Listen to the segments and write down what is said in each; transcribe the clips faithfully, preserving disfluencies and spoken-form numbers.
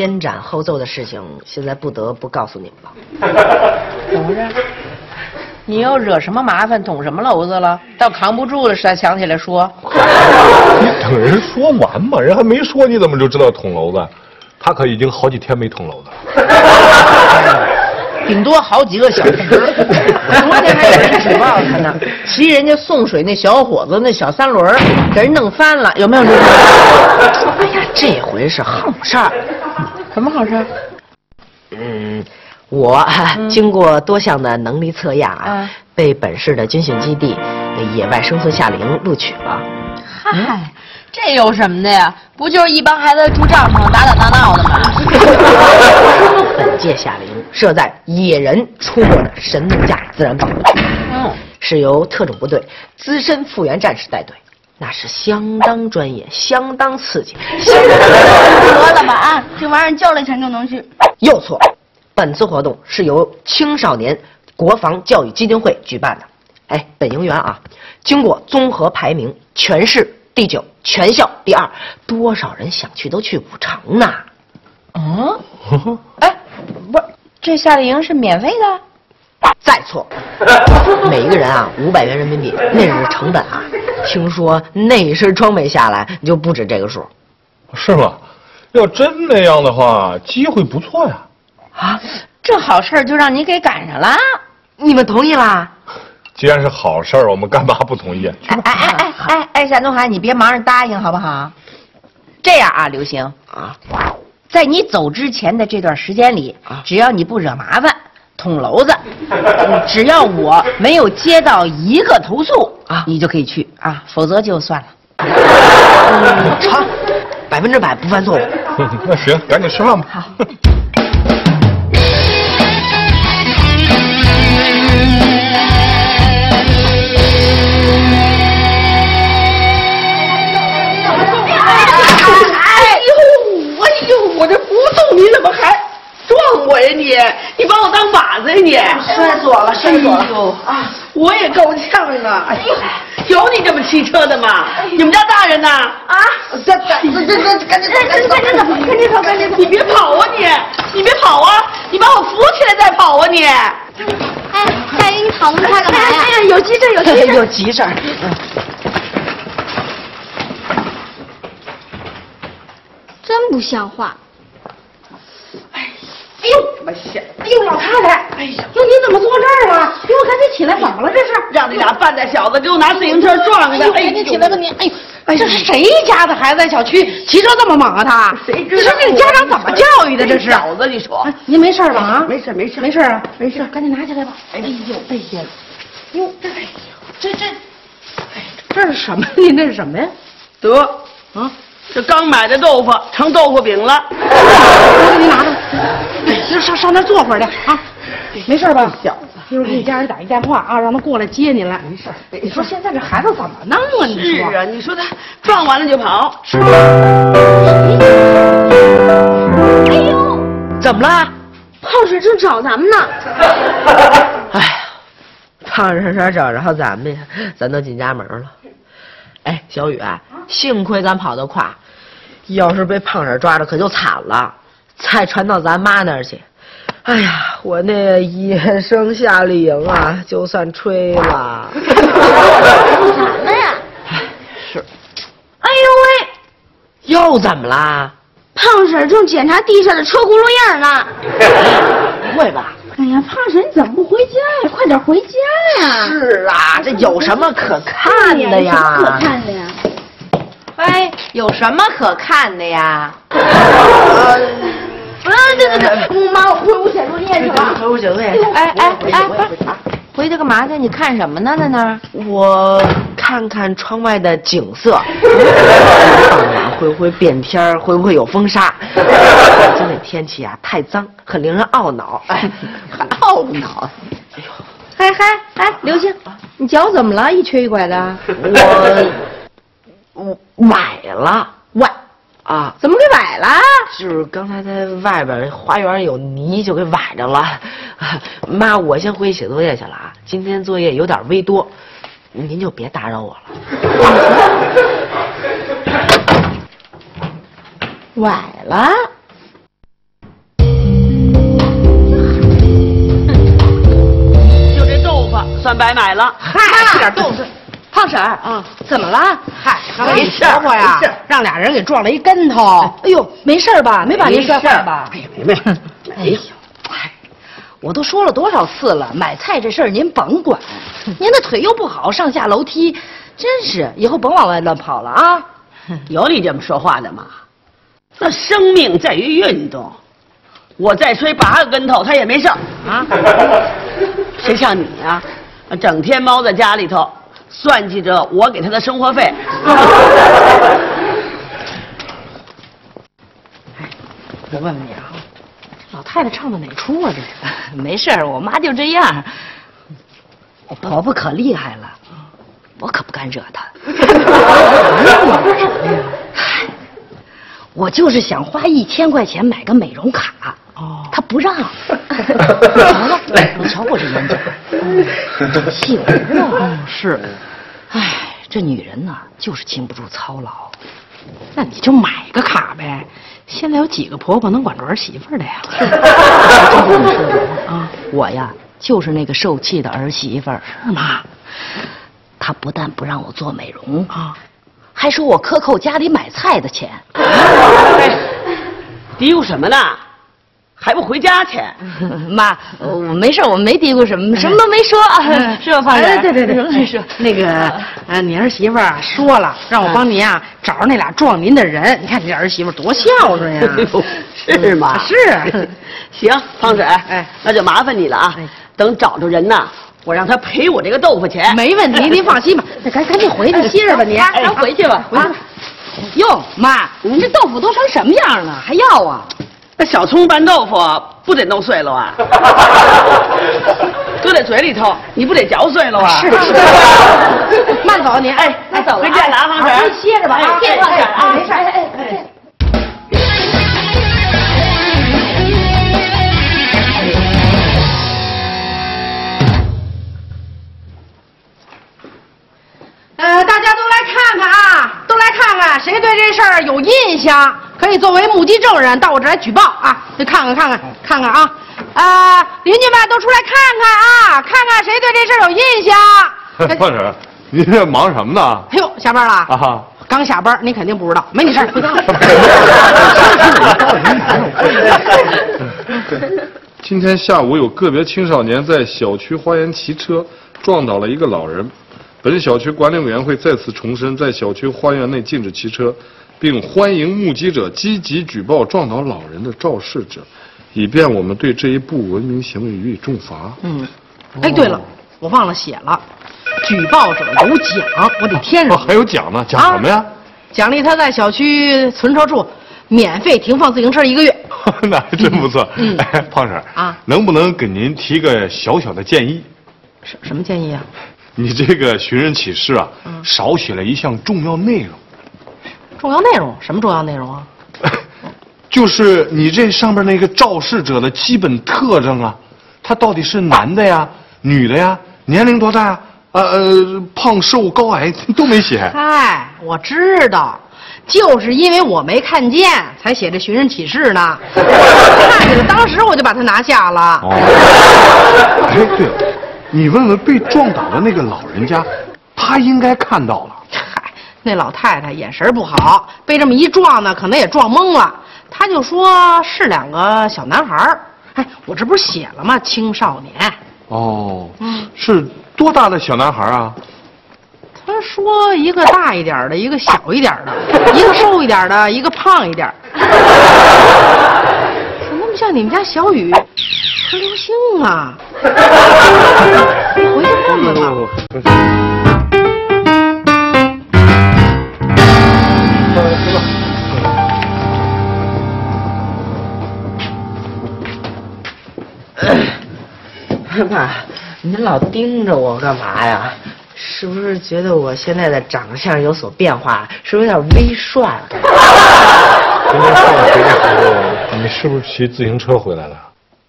先斩后奏的事情，现在不得不告诉你们了。 怎么着？你又惹什么麻烦，捅什么娄子了？到扛不住了才想起来说。 你等人说完嘛，人还没说，你怎么就知道捅娄子？他可已经好几天没捅娄子了。 顶多好几个小时。昨天还有人举报他呢，骑人家送水那小伙子那小三轮给人弄翻了，有没有？ 哎呀，这回是好事儿。 什么好事？ 嗯，我、嗯、经过多项的能力测验啊，嗯、被本市的军训基地野外生存夏令营录取了。 嗨、嗯，这有什么的呀？不就是一帮孩子住帐篷打打闹闹的吗？ 本届夏令营设在野人出没的神农架自然保护区，嗯，是由特种部队资深复员战士带队，那是相当专业，相当刺激。 得了吧啊，这玩意儿叫了一声就能去。 又错，本次活动是由青少年国防教育基金会举办的。哎，本营员啊，经过综合排名，全市第九，全校第二，多少人想去都去不成呢？ 嗯，哎，不是，这夏令营是免费的？ 再错，每一个人啊五百元人民币，那是成本啊。听说那一身装备下来就不止这个数。 是吗？要真那样的话，机会不错呀。 啊，这好事就让你给赶上了， 你们同意啦？ 既然是好事儿，我们干嘛不同意？ 哎哎哎哎哎，夏东海，你别忙着答应好不好？这样啊，刘星啊，在你走之前的这段时间里，只要你不惹麻烦、捅娄子，只要我没有接到一个投诉啊，你就可以去啊，否则就算了。 嗯，成，百分之百不犯错误。 那行，赶紧吃饭吧。 好。 我这不动，你怎么还撞我呀你？你把我当靶子呀你？ 摔死我了，摔死我了！ 啊，我也够呛啊！哎呦，有你这么骑车的吗？你们家大人呢？啊，这这这这赶紧走，赶紧走，赶紧走，赶紧走，赶紧走！你别跑啊你！你别跑啊！你把我扶起来再跑啊你！哎， 大爷，你跑那么快干嘛呀？ 哎呀，有急事，有急事， 有急事。 真不像话！ 哎呦，他妈吓！哎呦，老太太！哎呀，哟，你怎么坐这儿了？给我赶紧起来，怎么了这是？让那俩半大小子给我拿自行车撞的！哎，你起来吧你！哎呦，哎，这是谁家的孩子在小区骑车这么猛啊他？谁知道？你说这个家长怎么教育的？这是小子，你说？您没事吧？啊，没事没事没事啊，没事，赶紧拿起来吧！哎呦，哎呀，哟，这哎呦，这这，哎，这是什么？您这是什么呀？得啊。这刚买的豆腐成豆腐饼了，我给您拿着，上上那坐会儿去啊，没事吧？小子，一会儿给你家人打一电话啊，让他过来接您来。没事。你说现在这孩子怎么弄啊？你说是啊，你说他撞完了就跑。 哎呦， 怎么了？ 泡水正找咱们呢。 哎呀，胖婶婶找着咱们呀，咱都进家门了。哎，小雨啊，幸亏咱跑得快，要是被胖婶抓着可就惨了，再传到咱妈那儿去。哎呀，我那野生夏令营啊，就算吹了。 什么呀？ 是。 哎呦喂， 又怎么啦？ 胖婶正检查地上的车轱辘印呢。 不会吧？ 哎呀，胖婶，你怎么不回家呀？快点回家呀！ 是啊，这有什么可看的呀？ 有什么可看的呀？ 哎，有什么可看的呀？ 啊，对对对，妈，我回屋写作业去了。 回屋写作业。 哎哎哎，回去干嘛去？你看什么呢？在那儿？ 我看看窗外的景色，会不会变天？会不会有风沙？今天天气啊太脏，很令人懊恼。哎， 还懊恼？哎呦，嗨嗨哎，刘星，你脚怎么了？一瘸一拐的？ 我我崴了， 崴啊？ 怎么给崴了？ 就是刚才在外边花园有泥，就给崴着了。妈，我先回去写作业去了啊，今天作业有点微多，您就别打扰我了。 崴了？ 算白买了。 嗨，吃点豆腐。胖婶儿，嗯，怎么了？嗨， 没事婆婆呀，让俩人给撞了一跟头。哎呦，没事吧？没把您摔坏吧？ 哎呀，没没， 哎呦，哎，我都说了多少次了，买菜这事儿您甭管。您的腿又不好，上下楼梯，真是以后甭往外乱跑了啊！ 有你这么说话的吗？那生命在于运动，我再摔八个跟头，他也没事啊。谁像你呀、啊，整天猫在家里头，算计着我给他的生活费。 哎，我问问你啊，老太太唱的哪出啊？这是？没事儿，我妈就这样。我婆婆可厉害了，我可不敢惹她。我就是想花一千块钱买个美容卡，哦，她不让。瞧瞧，你瞧我这眼角，这细纹啊，是。哎，这女人呐，就是经不住操劳。 那你就买个卡呗。现在有几个婆婆能管住儿媳妇的呀？ 真跟你说啊，我呀就是那个受气的儿媳妇儿。 是吗？ 她不但不让我做美容啊，还说我克扣家里买菜的钱。 嘀咕什么呢？还不回家去？ 妈，我没事，我没嘀咕什么，什么都没说，是吧，胖婶？ 对对对， 什么没说。 那个，呃，你儿媳妇啊说了，让我帮您啊找着那俩撞您的人。你看你这儿媳妇多孝顺呀！ 是吗？ 是。 行，胖婶，哎，那就麻烦你了啊。等找着人呐，我让他赔我这个豆腐钱。 没问题，您放心吧。那赶赶紧回去歇着吧，您。 咱回去吧，回去吧。 哟，妈，你这豆腐都成什么样了，还要啊？ 那小葱拌豆腐不得弄碎了啊？搁在嘴里头，你不得嚼碎了啊？ 是是。慢走您， 哎， 那走了， 回见了啊，胖婶。 歇着吧，歇着，胖婶啊，没事，哎哎哎。 呃，大家都来看看啊，都来看看，谁对这事儿有印象，可以作为目击证人到我这来举报啊！就看看看看看看啊，啊，邻居们都出来看看啊，看看谁对这事儿有印象。 胖婶，您这忙什么呢？ 哎呦，下班了啊！ 刚下班，你肯定不知道，没你事儿，回家了。今天下午有个别青少年在小区花园骑车，撞倒了一个老人。本小区管理委员会再次重申，在小区花园内禁止骑车，并欢迎目击者积极举报撞倒老人的肇事者，以便我们对这一不文明行为予以重罚。 嗯，哎，对了，我忘了写了，举报者有奖，我得添上。 哦，还有奖呢？奖什么呀？ 啊、奖励他在小区存车处免费停放自行车一个月。 那还真不错。嗯，哎，胖婶啊，能不能给您提个小小的建议？ 什什么建议啊？ 你这个寻人启事啊，嗯、少写了一项重要内容。 重要内容？什么重要内容啊？ 就是你这上面那个肇事者的基本特征啊，他到底是男的呀、女的呀，年龄多大呀？呃呃，胖瘦高矮都没写。 嗨，我知道，就是因为我没看见，才写这寻人启事呢。看见了，当时我就把他拿下了。 哦。哎，对了。你问问被撞倒的那个老人家，他应该看到了。 嗨，那老太太眼神不好，被这么一撞呢，可能也撞懵了。他就说是两个小男孩儿。哎，我这不是写了吗？青少年。 哦，嗯，是多大的小男孩啊？ 他说一个大一点的，一个小一点的，一个瘦一点的，一个胖一点。怎么那么像你们家小雨和刘星啊？你回去问问吧。 爸，您老盯着我干嘛呀？是不是觉得我现在的长相有所变化？是不是有点微帅了？ 今天上学的时候，你是不是骑自行车回来了？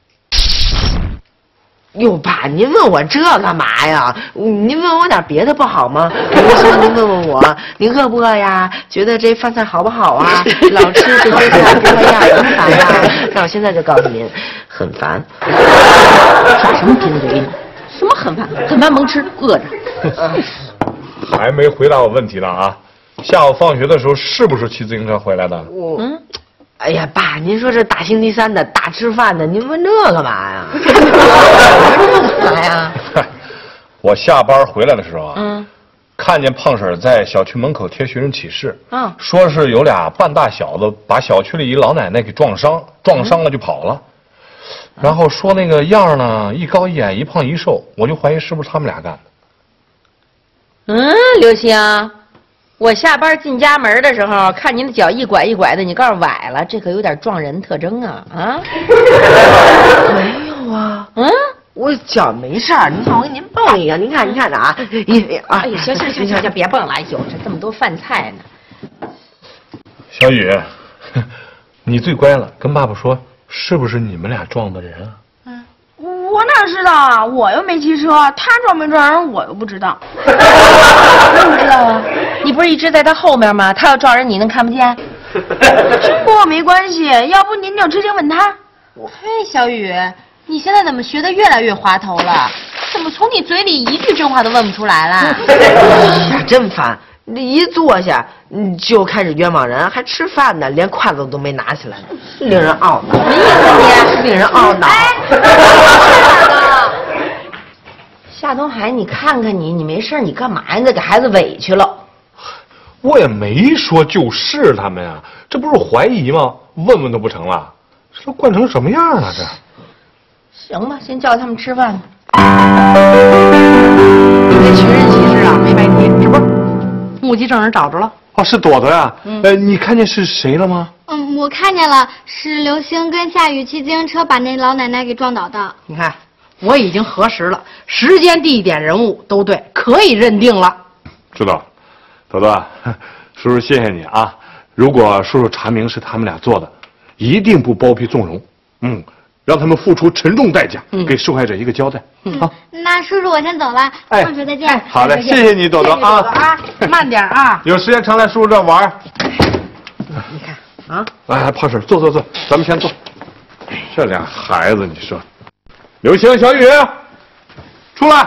哟，爸，您问我这干嘛呀？您问我点别的不好吗？比如说，您问问我，您饿不饿呀？觉得这饭菜好不好啊？老吃这些菜不会呀？烦不烦呀？那我现在就告诉您，很烦。 耍什么贫嘴呢？ 什怎么很饭？很饭甭吃，饿着。 还没回答我问题呢啊！下午放学的时候是不是骑自行车回来的？ 我，嗯，哎呀，爸，您说这大星期三的大吃饭的，您问这干嘛呀？ 干嘛呀？ 我下班回来的时候啊， 嗯， 看见胖婶在小区门口贴寻人启事， 嗯， 说是有俩半大小子把小区里一老奶奶给撞伤，撞伤了就跑了。然后说那个样呢，一高一矮，一胖一瘦，我就怀疑是不是他们俩干的。 嗯，刘星，我下班进家门的时候，看您的脚一拐一拐的，你告诉崴了，这可有点撞人特征啊啊！ 没有啊， 嗯， 我脚没事儿，你看我给您蹦一个，您看您看着啊，一啊， 哎呀，行行行行行，别蹦了，哎呦，这这么多饭菜呢。 小雨，你最乖了，跟爸爸说，是不是你们俩撞的人啊？ 我哪知道啊？我又没骑车，他撞没撞人我又不知道。 你怎么知道啊？你不是一直在他后面吗？他要撞人，你能看不见？ 这跟我没关系，要不您就直接问他。 嘿，小雨，你现在怎么学得越来越滑头了？怎么从你嘴里一句真话都问不出来了？ 哎呀，真烦！这一坐下，嗯，就开始冤枉人，还吃饭呢，连筷子都没拿起来呢，令人懊恼。 什么意思你？ 令人懊恼。 夏东海，你看看你，你没事你干嘛呀？你给孩子委屈了。 我也没说就是他们呀，这不是怀疑吗？问问都不成了，这惯成什么样了？这。 行吧，先叫他们吃饭吧。 这寻人启事啊，没白提，这不是目击证人找着了？ 哦，是朵朵呀。嗯。呃，你看见是谁了吗？ 嗯，我看见了，是刘星跟夏雨骑自行车把那老奶奶给撞倒的。 你看，我已经核实了，时间、地点、人物都对，可以认定了。 知道了，朵朵，叔叔谢谢你啊！如果叔叔查明是他们俩做的，一定不包庇纵容，嗯，让他们付出沉重代价，嗯、给受害者一个交代。嗯，好。 那叔叔，我先走了， 哎， 放学再见。 哎、好嘞，谢谢你，朵朵啊！ 啊，慢点啊！ 有时间常来叔叔这玩。 你看啊， 来，胖婶，坐坐坐，咱们先坐。这俩孩子，你说，刘星、小雨，出来。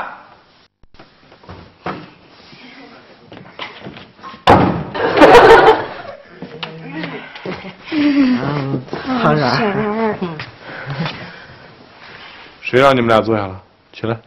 嗯，胖婶， 谁让你们俩坐下了？起来。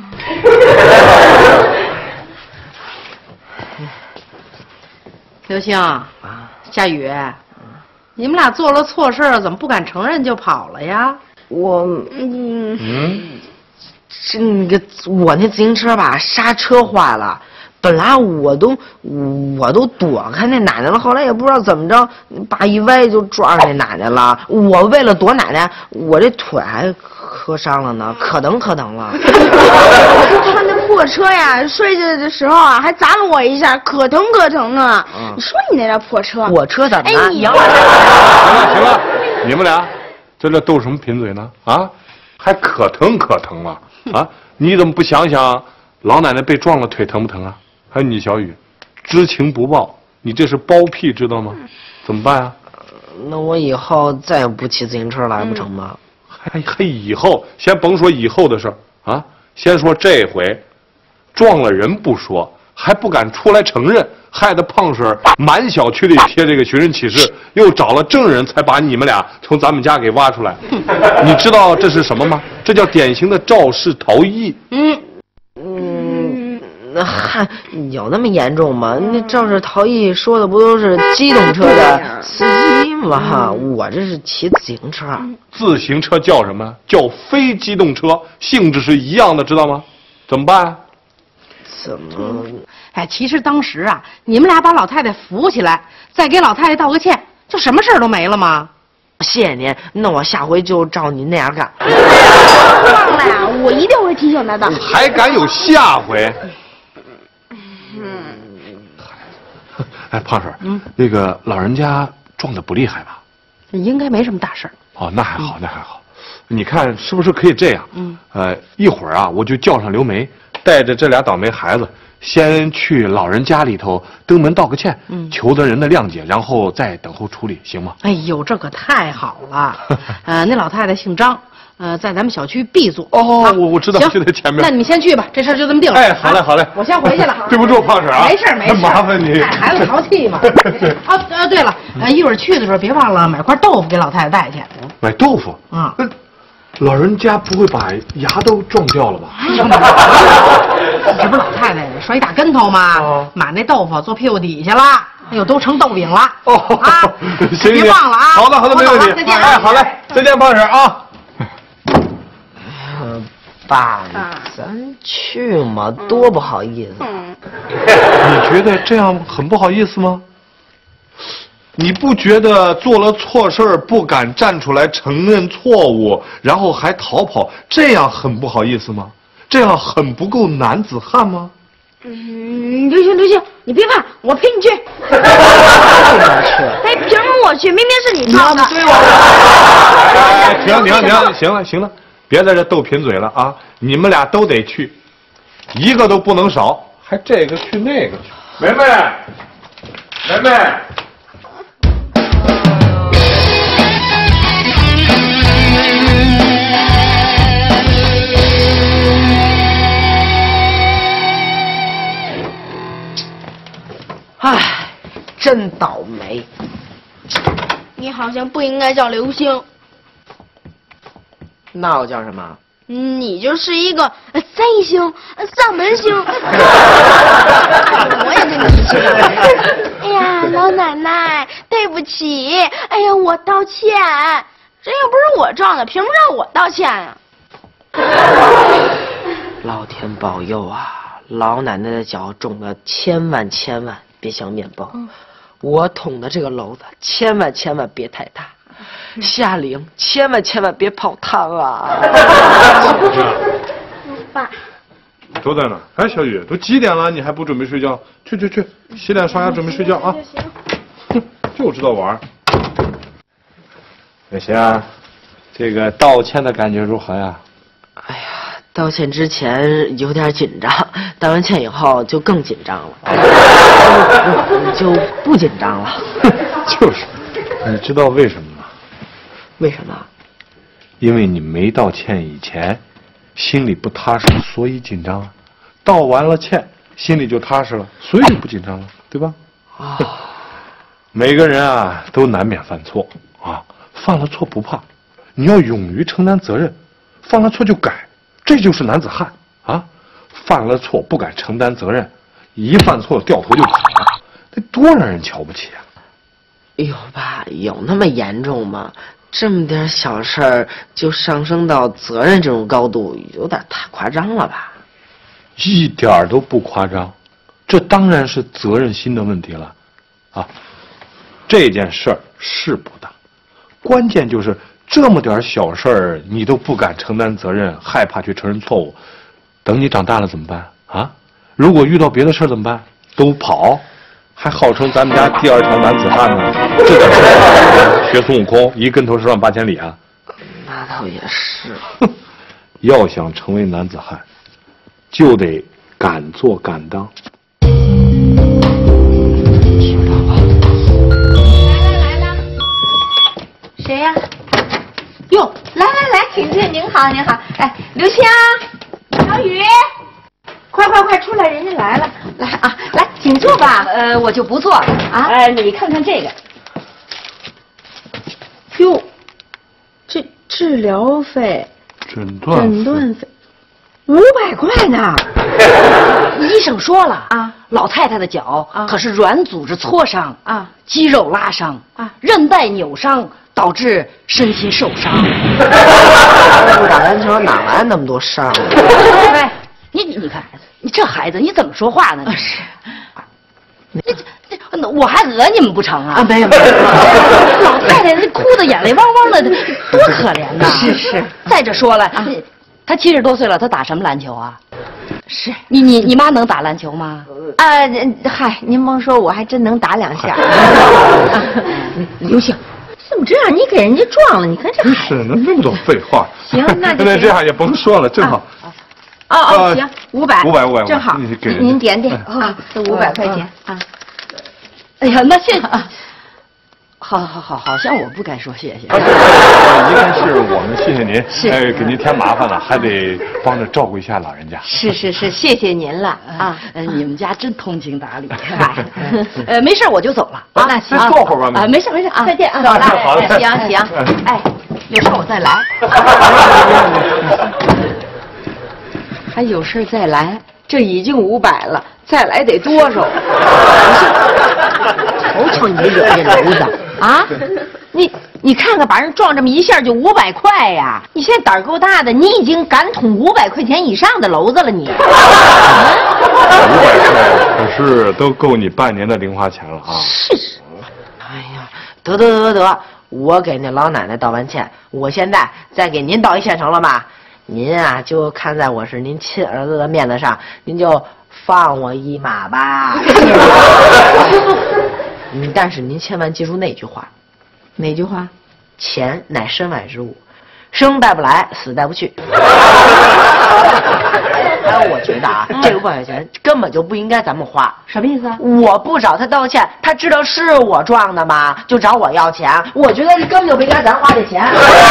刘星啊，夏雨，你们俩做了错事儿，怎么不敢承认就跑了呀？ 我，嗯，嗯，这那个我那自行车吧，刹车坏了。本来我都我都躲开那奶奶了，后来也不知道怎么着，把一歪就撞上那奶奶了。我为了躲奶奶，我这腿还磕伤了呢，可疼可疼了。 他那破车呀，摔下的时候啊，还砸了我一下，可疼可疼呢。嗯、你说你那辆破车， 我车怎么了？ 哎，你行了行了，你们俩在这斗什么贫嘴呢？啊，还可疼可疼了啊！你怎么不想想，老奶奶被撞了，腿疼不疼啊？还有你小雨，知情不报，你这是包庇，知道吗？怎么办啊？ 那我以后再也不骑自行车了，还不成吗？ 还还以后，先甭说以后的事儿啊，先说这回，撞了人不说，还不敢出来承认，害得胖婶满小区里贴这个寻人启事，又找了证人才把你们俩从咱们家给挖出来。你知道这是什么吗？这叫典型的肇事逃逸。 嗯嗯，那还有那么严重吗？那肇事逃逸说的不都是机动车的司机吗？我这是骑自行车。 自行车叫什么？叫非机动车，性质是一样的，知道吗？怎么办啊？ 怎么？ 哎，其实当时啊，你们俩把老太太扶起来，再给老太太道个歉，就什么事儿都没了吗？ 谢谢您，那我下回就照您那样干。 忘了呀，我一定会提醒他的。 还敢有下回？哎，胖婶，嗯，那个老人家撞得不厉害吧？ 应该没什么大事儿。 哦，那还好，那还好。你看是不是可以这样？嗯，呃，一会儿啊，我就叫上刘梅，带着这俩倒霉孩子，先去老人家里头登门道个歉，嗯，求得人的谅解，然后再等候处理，行吗？ 哎呦，这可太好了！呃，那老太太姓张， 呃，在咱们小区 B 座。 哦， 啊我我知道， 行， 就在前面。 那你们先去吧，这事儿就这么定了。 哎，好嘞，好嘞。 我先回去了。 对不住，胖婶啊。 没事没事， 麻烦你。 孩子淘气嘛。啊啊，对了，呃，一会儿去的时候别忘了买块豆腐给老太太带去。 买豆腐？ 啊。 老人家不会把牙都撞掉了吧？ 这不是老太太摔一大跟头吗？哦、买那豆腐坐屁股底下了，哎呦，都成豆饼了。哦，啊， 行别忘了啊！ 好的，好的，没问题。 再见， 哎，好嘞，再见，胖婶啊。 呃，爸，咱去嘛，多不好意思。 你觉得这样很不好意思吗？你不觉得做了错事儿不敢站出来承认错误，然后还逃跑，这样很不好意思吗？这样很不够男子汉吗？ 嗯，刘星，刘星，你别怕，我陪你去。哎，凭什么我去？明明是你撞的。 对我。哎，停停停，行了行了，别在这斗贫嘴了啊！你们俩都得去，一个都不能少，还这个去那个去。梅梅，梅梅。 唉，真倒霉。 你好像不应该叫刘星， 那我叫什么？ 你就是一个三星、丧门星。我也跟你一起了。哎呀，老奶奶，对不起。哎呀，我道歉。这又不是我撞的，凭什么让我道歉呀？ 老天保佑啊！老奶奶的脚肿的千万千万别像面包，嗯、我捅的这个篓子千万千万别太大，嗯、夏令千万千万别泡汤啊！ 爸， 都在呢。哎，小雨，都几点了，你还不准备睡觉？去去去，洗脸刷牙，准备睡觉啊！哼，就知道玩。 小霞，这个道歉的感觉如何呀？ 哎呀，道歉之前有点紧张，道完歉以后就更紧张了，就不紧张了。 就是，你知道为什么吗？ 为什么？ 因为你没道歉以前，心里不踏实，所以紧张；道完了歉，心里就踏实了，所以就不紧张了，对吧？啊，每个人啊都难免犯错啊。犯了错不怕，你要勇于承担责任，犯了错就改，这就是男子汉啊！犯了错不敢承担责任，一犯错掉头就跑，那多让人瞧不起啊！ 哎呦，爸，有那么严重吗？这么点小事儿就上升到责任这种高度，有点太夸张了吧？ 一点都不夸张，这当然是责任心的问题了啊！这件事儿是不大。关键就是这么点小事儿，你都不敢承担责任，害怕去承认错误。等你长大了怎么办啊？如果遇到别的事儿怎么办？都跑，还号称咱们家第二条男子汉呢？这叫什么？学孙悟空，一跟头十万八千里啊！ 那倒也是。 要想成为男子汉，就得敢做敢当。 谁呀、啊？哟，来来来，请进，您好，您好。哎，刘星，小雨，快快快出来，人家来了，来啊，来，请坐吧。 呃，我就不坐了啊。哎，你看看这个。哟，这治疗费、 诊断诊断费五百块呢。医生说了啊，老太太的脚啊可是软组织挫伤啊，肌肉拉伤啊，韧带扭伤。导致身心受伤。 不打篮球哪来那么多伤？ 哎，你你你看，你这孩子你怎么说话呢？是，你这我还讹你们不成啊？啊，没有没有，老太太那哭得眼泪汪汪的，多可怜呐！是是。再者说了，她七十多岁了，她打什么篮球啊？是你你你妈能打篮球吗？ 啊，嗨，您甭说，我还真能打两下。 刘星。怎么这样？你给人家撞了？你看这孩子，是那那么多废话。 行，那就那这样也甭说了，正好。 哦哦，行，五百， 五百五百， 正好。您点点啊，这五百块钱啊。 哎呀，那谢谢啊。 好好好，好像我不该说谢谢。 啊，是，应该是我们谢谢您， 是哎，给您添麻烦了，还得帮着照顾一下老人家。 是是是，谢谢您了啊！ 呃，你们家真通情达理。呃，没事我就走了啊。 那行， 坐会儿吧。 啊，没事没事，再见啊。 走了， 好嘞行行，哎，有事我再来。还有事再来，这已经五百了，再来得多少？ 瞅瞅你惹这娄子啊！你你看看，把人撞这么一下就五百块呀！你现在胆儿够大的，你已经敢捅五百块钱以上的娄子了，你。 五百块可是都够你半年的零花钱了啊！ 是是。 哎呀，得得得得得，我给那老奶奶道完歉，我现在再给您道一歉成了吗？您啊，就看在我是您亲儿子的面子上，您就放我一马吧。嗯，但是您千万记住那句话， 哪句话？ 钱乃身外之物，生带不来，死带不去。哎，我觉得啊，这个五百块钱根本就不应该咱们花。 什么意思啊？ 我不找他道歉，他知道是我撞的吗？就找我要钱。我觉得根本就不应该咱花这钱。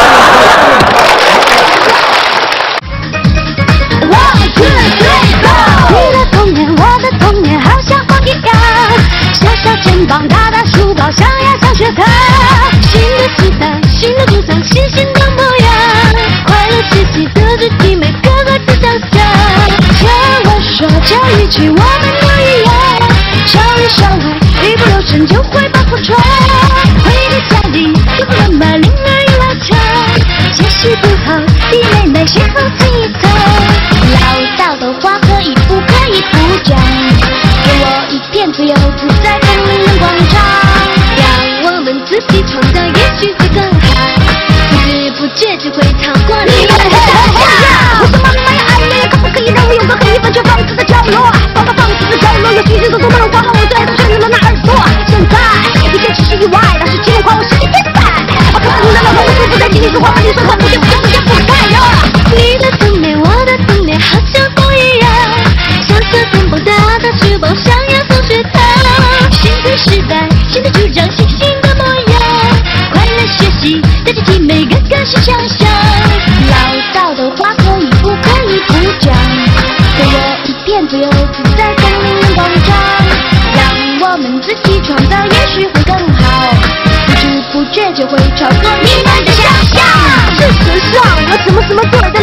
你的童年，我的童年，好像风一样。小小肩膀，大大书包，上呀上学堂。新的时代，新的主张，新新的模样。快乐学习的肢体，每个个都想象。听我说，这一句我们都一样。少里少外，一不留神就会把破窗。回到家里，父母妈妈铃儿一拉长。学习不好，弟妹妹先后亲一趟。唠叨的话可以不可以不讲？给我一片自由自在的人人广场，让我们自己创造，也许会更好。不知不觉就会超过你们的想象。我说妈妈呀，爱你，可不可以让我有个可以完全放肆的角落？放放放肆的角落，有许许多多的人夸我最爱的旋律了那耳朵。现在一切只是意外，老师请我夸我是个天才。我可不能让我的父母在心里说话，把你算算不见不见不见不该哟。你的童年，我的童年，好像风一样。小小肩膀，大大书包，上呀上学堂。新的时代，新的主张，新新的模样。快乐学习的肢体，每个个是强项。唠叨的话可以不可以不讲？给我一片自由自在的人人广场，让我们自己创造，也许会更好。不知不觉就会超过你们的想象。事实上，我怎么怎么做